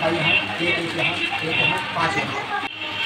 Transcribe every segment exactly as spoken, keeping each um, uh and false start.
मिठाई यहाँ, एक एक यहाँ, एक यहाँ, पाँच यहाँ।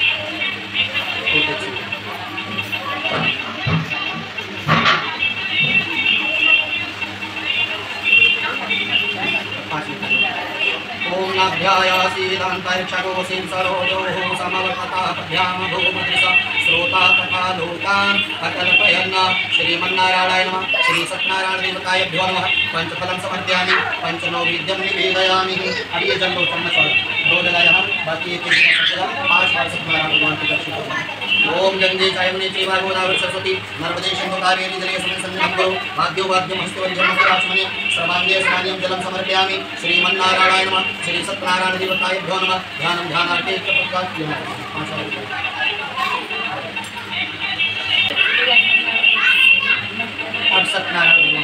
ओम नाभ्यायासीदान्तरिक्षगोसीं सरोजोः समवर्तताभ्याम भूमधृसा श्रोता तथा लोकान् अकल्पयन्। श्रीमन्नारायणाय नमः। श्री सत्यनारायण देवताभ्यो नमः। पंचफलं समर्पयामि, पंचनौवेद्यं निवेदयामि। अब ये जल लो चम्मच और दो लगाया हम, बाकी एक पाँच बार सत्यनारायण भगवान की दर्शन करना। ओम गंगे चायमुने चैव गोदावरी सरस्वती नर्मदे सिंधु कावेरी जले अस्मिन् करो वाद्यो वाद्यं हस्तवज्रं हस्तराचमने सर्वांगे स्नानं जलं समर्पयामि। श्रीमन्नारायणाय नमः। श्री सत्यनारायण देवताभ्यो नमः। ध्यानं ध्यानार्थे अब सत्यनारायण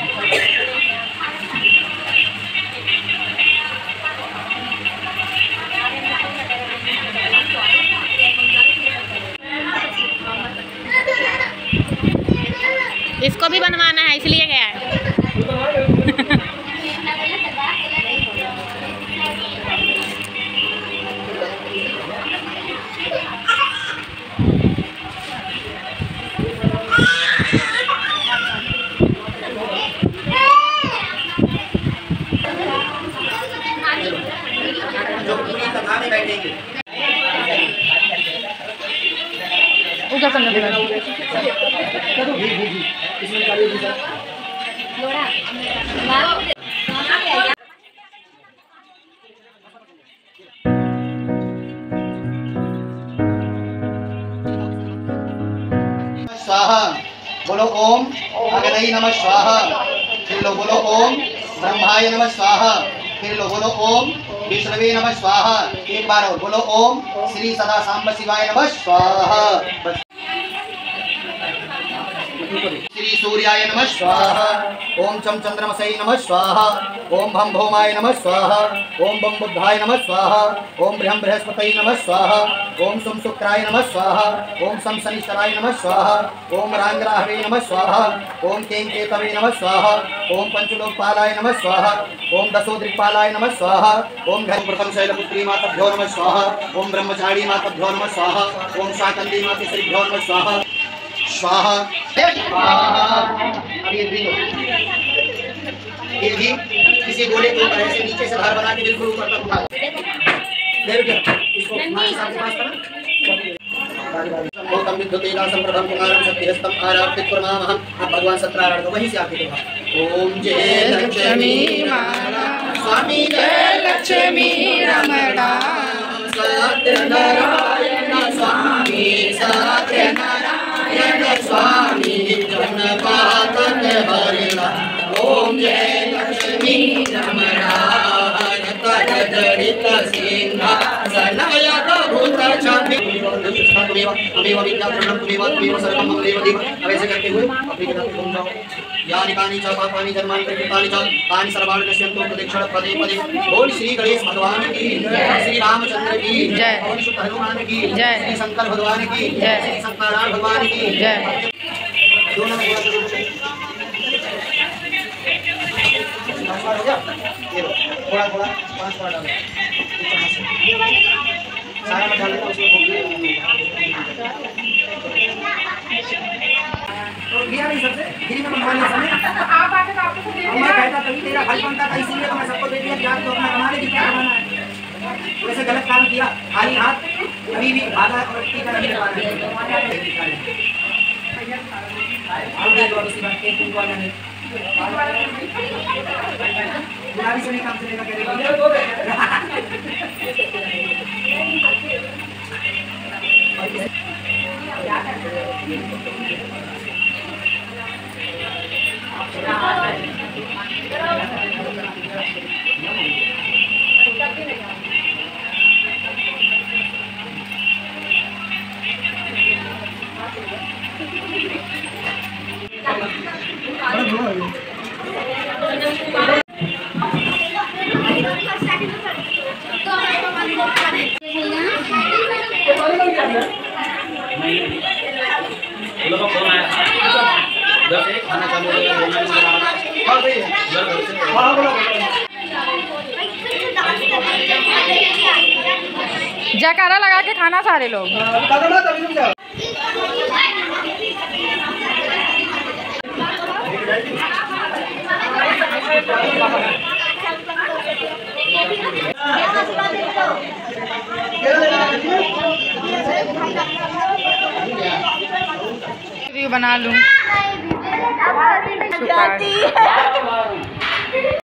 इसको भी बनवाना है इसलिए गया है। उधर करना पड़ेगा। स्वाहा बोलो ओम अग्नये नमः स्वाहा। फिर लो बोलो ओम ब्रह्माय नमः स्वाहा। फिर लो बोलो ओम विष्णुवे नमः स्वाहा। एक बार और बोलो ओम श्री सदा सांब शिवाय नमः स्वाहा। श्री सूर्याय नमः स्वाहा। ओम चम चंद्रमसै नमः स्वाहा। ओम भम भौमाय नमः स्वाहा। ओम बम बुद्धाय नमः स्वाहा। ओम बृहम बृहस्पतये नमः स्वाहा। ओम सुम शुक्राय नमः स्वाहा। ओम सम शनिश्चराय नमः स्वाहा। ओम रांगराहवे नमः स्वाहा। ओम कें केतवे नमः स्वाहा। ओम पंचलोकपालाय नमः स्वाहा। ओम दशोदृक्पालाय नमः स्वाहा। ओम घर प्रथम शैलपुत्री माताभ्यो नमः स्वाहा। ओम ब्रह्मचारी माताभ्यो नमः स्वाहा। ओम शाकंदी मातेश्वरीभ्यो नमः स्वाहा। स्वाहा स्वाहा। अब ये भी ये भी किसी गोले के ऊपर ऐसे नीचे से धार बना के बिल्कुल ऊपर तक उठा दे बेटा। इसको मां के साथ पास करना। ओम विद्युतेना संप्रभं कुमारं सत्यहस्तं आराधित प्रमामः। अब भगवान सत्यनारायण को वहीं से आके देखा। ओम जय लक्ष्मी स्वामी जय लक्ष्मी रमणा सत्यनारायण स्वामी सत्यनारायण स्वामी जन्मपातन हरिला। ओम जय लक्ष्मी रमणा जड़ित सिंहासनाय प्रभुत छवि तुमेव अमेव विद्याधरणं तुमेव तुमेव सर्वं ममैव देव। अब ऐसे करते हुए अपनी जगह पे घूम जाओ। यानि कानि च पापानि कर्माणि कृतानि च तानि सर्वाणि नश्यन्तो प्रदक्षिण पदे पदे। बोल श्री गणेश भगवान की जय। श्री रामचंद्र की जय। बोल शुद्ध हनुमान की जय। श्री शंकर भगवान की जय। श्री सत्यनारायण भगवान की जय। दोनों हो गया। थोड़ा थोड़ा पांच बार डालो सारा मत डालो उसमें तो गिरा नहीं सबसे गिरी में बनवा लिया सबने। आप आके तो आपको दे दिया। मैं कहता तभी तेरा फल बनता था इसीलिए तो मैं सबको दे दिया कि आप तो अपना कमाने की क्या कमाना है। वैसे गलत काम किया खाली हाथ कभी भी आधा और टीका नहीं लगा रहे। गुलाबी से नहीं काम चलेगा खाना चालू है। जयकारा लगा के खाना सारे लोग। बना लूं।